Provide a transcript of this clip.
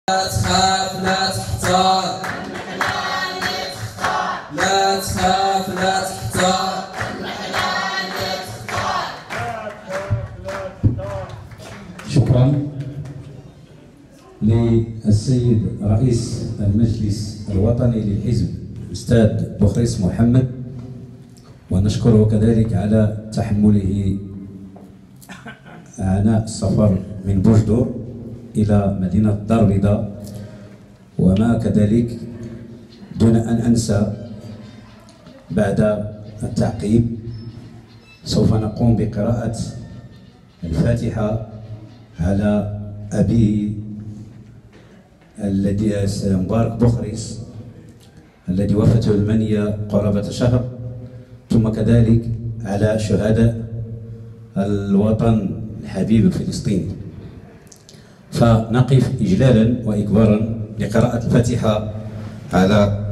لا تخاف لا تحتار، لا تخاف لا تحتار، شكرا للسيد رئيس المجلس الوطني للحزب الأستاذ بوخريس محمد، ونشكره كذلك على تحمله عناء السفر من بوجدور إلى مدينة الدار البيضاء. وما كذلك دون أن أنسى بعد التعقيب سوف نقوم بقراءة الفاتحة على أبيه الذي مبارك بوخريس الذي وفاته المنية قرابة شهر، ثم كذلك على شهداء الوطن الحبيب الفلسطيني. فنقف إجلالا وإكبارا لقراءة الفاتحة على